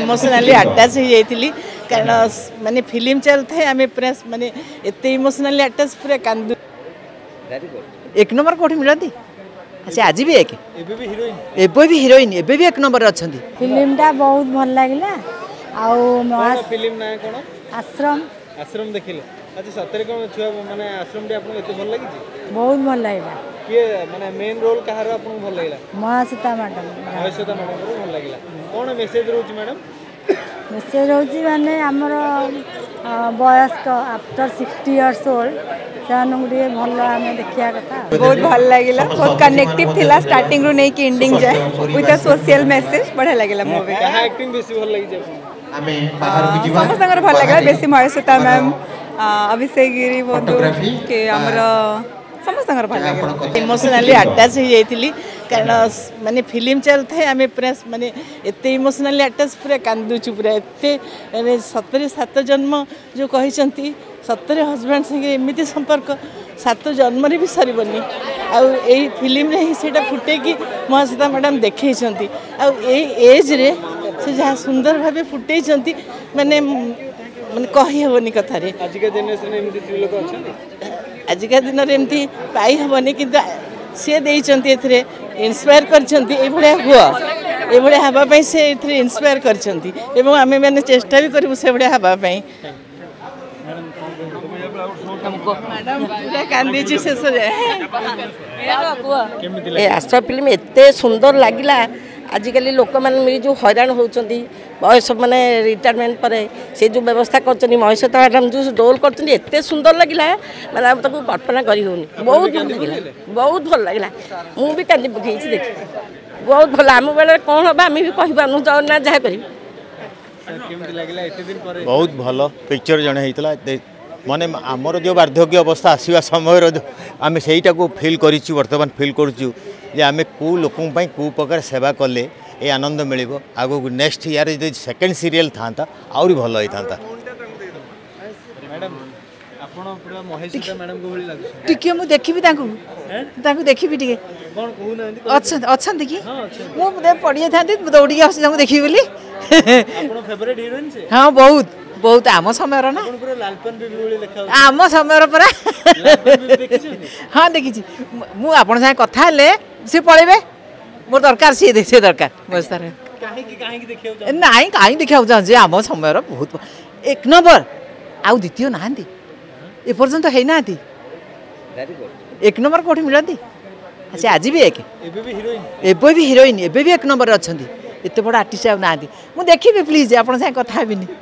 emotionally attach हो जाइली कारण माने फिल्म चलता आम पूरा माने एत इमोशनली अटैच पूरा कांदू एक नंबर कौट मिलती अच्छा आज भी एक एबे भी हीरोइन एबे भी एक नंबर अच्छा फिल्म टा बहुत भल लगे फिल्म ना कौन आश्रम आश्रम देखिले अच्छा सतरे कौन छुआ माने आश्रम टी आपको एते भल लगी बहुत भल लगे किए माने मेन रोल कहार आपको भल लगला महासीता मैडम को भल लगला कौन मेसेज रहउची मैडम मेसेज होची माने हमर वयस्क आफ्टर 60 इयर्स ओल्ड से भल आम देखा कथा बहुत भल लगे बहुत कनेक्टिव थिला स्टार्टिंग रू नहीं कि एंडिंग जाए विथ अ सोशल मेसेज बढ़िया लगे मूवी कहा एक्टिंग बेसी भल लगी समस्त भल लगे बेसी महेश्वेता मैम अभिषेक गिरी बंधु के आमर समस्त भल लगे इमोशनली अटैच हो जाइली कारण माने फिल्म चलता आम पूरा माने एत इमोशनली अटैच पूरा कांदुचु पूरा एत सतरे 7 जन्म जो कहते सतरे हजबैंड संगे एमती संपर्क 7 जन्म भी सरबनी आई फिल्म ही सेटा फुटे कि महासीता मैडम देखई एज रे से जहाँ सुंदर भाव फुटे माने माने कही हेनी कथार आजिका दिन में एमती पाई हेनी कि सी देते इन्स्पायर कर हुआ हाँपाई से इन्स्पायर कर आम मैंने चेष्टा भी करूँ से भाया हाँपाई आश्रम फिल्म एत सुंदर लगला आजिकल लोक मैंने जो हैरान होती बयस मैंने रिटायरमेंट पर से जो व्यवस्था कर महेश्वेता मैडम जो रोल करते सुंदर लगला मैंने कल्पना कर बहुत भल लगे बहुत भल लगे मुझे कांदी पकई देख बहुत भल आम बेले कौन हम आम भी कहूँ ना जहाँ कर बहुत भल पिक्चर जड़े होता माने आमर जो वार्धक्य अवस्था आसवा समय आम से फिल करतमान फिल करूँ आम कौ लोक कौ प्रकार सेवा कले ये आनंद मिल आग नेक्स्ट ईयर जो सेकेंड सीरियल था आहरी भल होता टिके मु देखी देखी टे अच्छा कि मुझे पढ़ी था दौड़ी आस देखी बोली हाँ बहुत बहुत आम समय ना आम समय परा हाँ देखी मुझे कथा सी पलैबे मोर दरकार सी से दरकार ना कहीं देखा चाहूँ आम समय बहुत एक नंबर आउ द्वितीय नहांती एपर्यंत है ना एक नंबर कौट मिलती अच्छा आज भी एक एबे भी हीरोइन एबे भी एक नंबर अच्छा एत बड़ आर्टिस्ट ना मुझे देखी प्लीज आप कथा